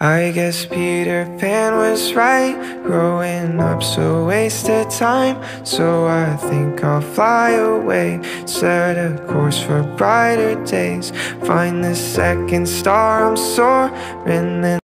I guess Peter Pan was right, growing up's a waste of time. So I think I'll fly away, set a course for brighter days. Find the second star, I'm soaring.